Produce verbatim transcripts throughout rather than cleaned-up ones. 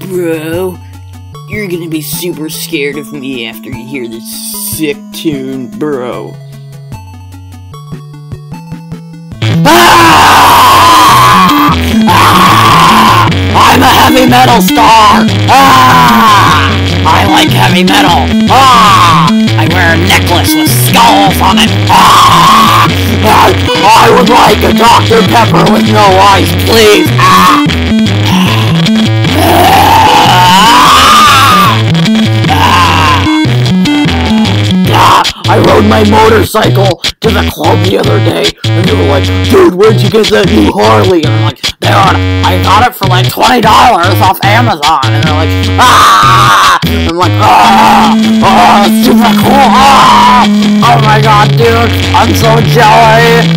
Bro, you're gonna be super scared of me after you hear this sick tune, bro. Ah! Ah! I'm a heavy metal star! Ah! I like heavy metal! Ah! I wear a necklace with skulls on it! Ah! Ah! I would like a Doctor Pepper with no ice, please! Ah! I rode my motorcycle to the club the other day, and they were like, dude, where'd you get that new Harley? And I'm like, they are, I got it for like twenty dollars off Amazon, and they're like, ah! I'm like, ah! Oh, it's super cool! Ah! Oh my god, dude, I'm so jelly!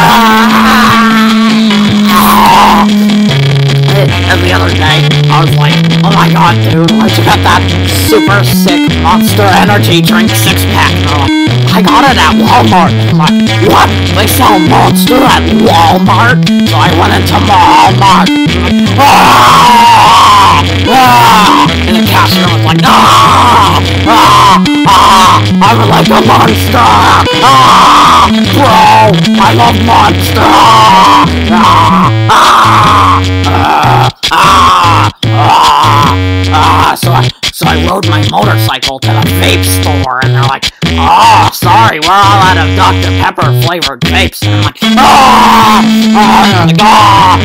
Ah! And the other day, I was like, oh my god, dude, where'd you get that super sick Monster Energy drink six-pack? And they're like, I got it at Walmart. And I'm like, what? They sell Monster at Walmart? So I went into Walmart. And I'm like, ah! Ah! And the cashier was like, ah! Ah! Ah! I would like a Monster! Ah! Bro! I love Monster! Ah! Ah! Ah! Ah! Ah! Ah! So I, so I rode my motorcycle to the vape store, and they're like, oh, sorry, we're all out of Doctor Pepper flavored vapes. And I'm like, ah! Ah! Ah!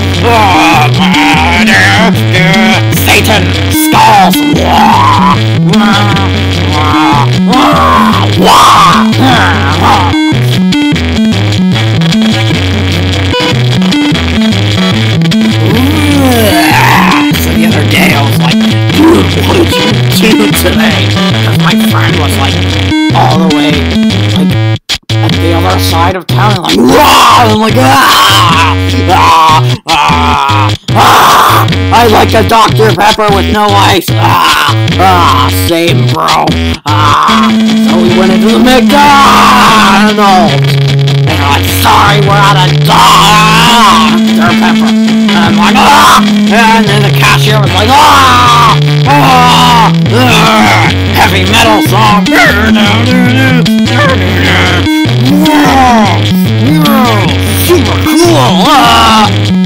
Ah! Satan! Skulls! Wah! Wah! Wah! Wah! Wah! What did you do today? Because my friend was like all the way like at the other side of town, and like, Wah! I'm like, ah! Ah! Ah! Ah! I like a Doctor Pepper with no ice. Ah! Ah! Same, bro. Ah! So we went into the McDonald's. And they're like, sorry, we're out of Doctor Pepper. And I'm like, ah! And then the cashier was like, ah! Ah! Ah! Heavy metal song. Super cool. Ah!